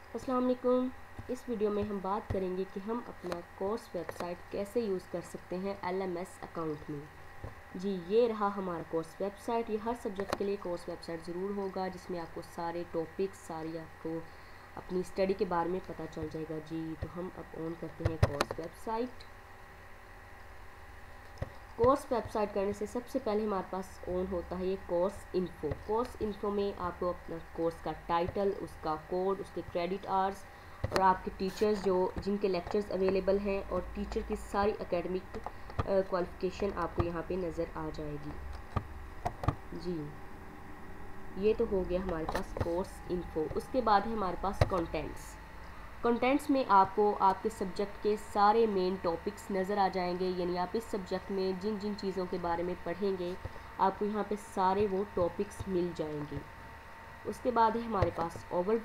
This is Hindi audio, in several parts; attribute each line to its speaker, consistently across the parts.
Speaker 1: अस्सलाम वालेकुम। इस वीडियो में हम बात करेंगे कि हम अपना कोर्स वेबसाइट कैसे यूज़ कर सकते हैं LMS अकाउंट में। जी, ये रहा हमारा कोर्स वेबसाइट। ये हर सब्जेक्ट के लिए कोर्स वेबसाइट ज़रूर होगा, जिसमें आपको सारे टॉपिक्स सारी आपको अपनी स्टडी के बारे में पता चल जाएगा। जी, तो हम अब ऑन करते हैं कोर्स वेबसाइट। कोर्स वेबसाइट करने से सबसे पहले हमारे पास ऑन होता है ये कोर्स इन्फो। कोर्स इन्फो में आपको अपना कोर्स का टाइटल, उसका कोड, उसके क्रेडिट आवर्स और आपके टीचर्स जिनके लेक्चर्स अवेलेबल हैं और टीचर की सारी एकेडमिक क्वालिफिकेशन आपको यहाँ पे नज़र आ जाएगी। जी, ये तो हो गया हमारे पास कोर्स इन्फो। उसके बाद है हमारे पास कंटेंट्स में आपको आपके सब्जेक्ट के सारे मेन टॉपिक्स नज़र आ जाएंगे। यानी आप इस सब्जेक्ट में जिन जिन चीज़ों के बारे में पढ़ेंगे आपको यहाँ पे सारे वो टॉपिक्स मिल जाएंगे। उसके बाद है हमारे पास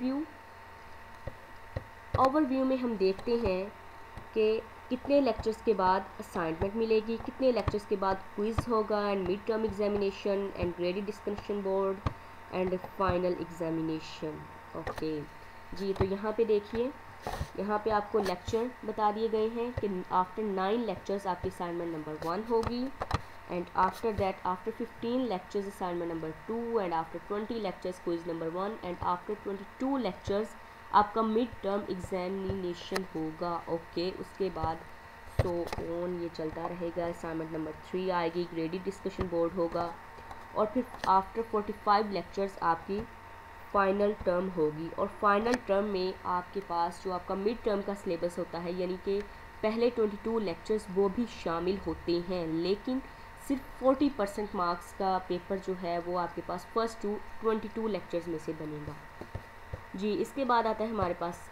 Speaker 1: ओवरव्यू में हम देखते हैं कि कितने लेक्चर्स के बाद असाइनमेंट मिलेगी, कितने लेक्चर्स के बाद क्विज़ होगा and mid term examination and graded discussion board and final examination. Okay जी, तो यहाँ पे देखिए, यहाँ पे आपको लेक्चर बता दिए गए हैं कि आफ्टर 9 लेक्चर्स आपकी असाइनमेंट नंबर 1 होगी and after that after 15 lectures assignment number 2 and after 20 lectures quiz number 1 and after 22 lectures आपका मिड टर्म एग्जामिनेशन होगा। ओके, उसके बाद सो ऑन ये चलता रहेगा। असाइनमेंट नंबर 3 आएगी, ग्रेडेड डिस्कशन बोर्ड होगा और फिर आफ्टर 45 लेक्चर्स आपकी फाइनल टर्म होगी। और फाइनल टर्म में आपके पास जो आपका मिड टर्म का सिलेबस होता है, यानी कि पहले 22 लेक्चर्स वो भी शामिल होते हैं, लेकिन सिर्फ 40% मार्क्स का पेपर जो है वो आपके पास फर्स्ट 22 लेक्चर्स में से बनेगा। जी, इसके बाद आता है हमारे पास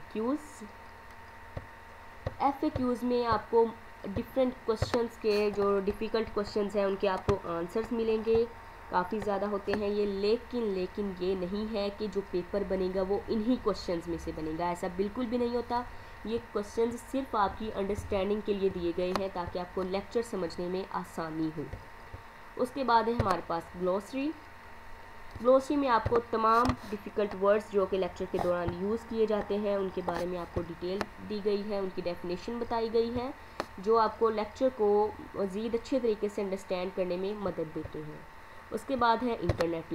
Speaker 1: FAQs में आपको डिफरेंट क्वेश्चंस के जो डिफ़िकल्ट क्वेश्चंस हैं उनके आपको आंसर्स मिलेंगे। काफ़ी ज़्यादा होते हैं ये, लेकिन ये नहीं है कि जो पेपर बनेगा वो इन्हीं क्वेश्चंस में से बनेगा। ऐसा बिल्कुल भी नहीं होता। ये क्वेश्चंस सिर्फ आपकी अंडरस्टैंडिंग के लिए दिए गए हैं ताकि आपको लेक्चर समझने में आसानी हो। उसके बाद है हमारे पास ग्लोसरी में आपको तमाम डिफ़िकल्ट वर्ड्स जो कि लेक्चर के दौरान यूज़ किए जाते हैं उनके बारे में आपको डिटेल दी गई है, उनकी डेफिनेशन बताई गई है, जो आपको लेक्चर को मज़ीद अच्छे तरीके से अंडरस्टैंड करने में मदद देते हैं। उसके बाद है इंटरनेट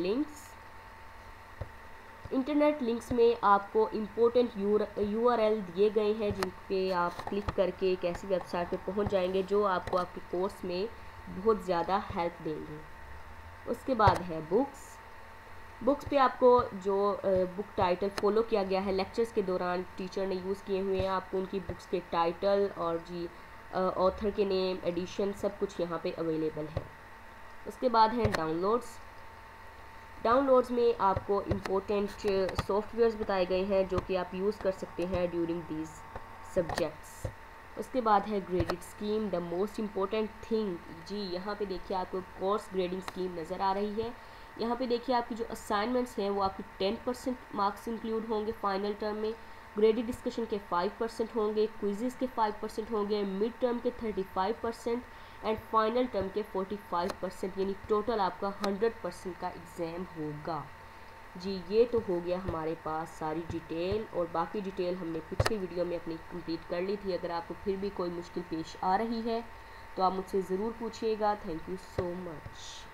Speaker 1: लिंक्स में आपको इम्पोर्टेंट URL दिए गए हैं जिन पे आप क्लिक करके एक ऐसी वेबसाइट पे पहुंच जाएंगे जो आपको आपके कोर्स में बहुत ज़्यादा हेल्प देंगे। उसके बाद है बुक्स पे आपको जो बुक टाइटल फॉलो किया गया है लेक्चर्स के दौरान टीचर ने यूज़ किए हुए हैं, आपको उनकी बुक्स के टाइटल और जी ऑथर के नेम, एडिशन सब कुछ यहाँ पे अवेलेबल है। उसके बाद है डाउनलोड्स में आपको इम्पोर्टेंट सॉफ्टवेयर्स बताए गए हैं जो कि आप यूज़ कर सकते हैं ड्यूरिंग दीज सब्जेक्ट्स। उसके बाद है grading scheme, the most important thing. जी, यहाँ पे देखिए आपको कोर्स ग्रेडिंग स्कीम नज़र आ रही है। यहाँ पे देखिए आपकी जो असाइनमेंट्स हैं वो आपकी 10% मार्क्स इंक्लूड होंगे फाइनल टर्म में, ग्रेडेड डिस्कशन के 5% होंगे, क्विज़ेस के 5% होंगे, मिड टर्म के 35% एंड फाइनल टर्म के 45%, यानी टोटल आपका 100% का एग्ज़ाम होगा। जी, ये तो हो गया हमारे पास सारी डिटेल, और बाकी डिटेल हमने पिछली वीडियो में अपनी कंप्लीट कर ली थी। अगर आपको फिर भी कोई मुश्किल पेश आ रही है तो आप मुझसे ज़रूर पूछिएगा। Thank you so much.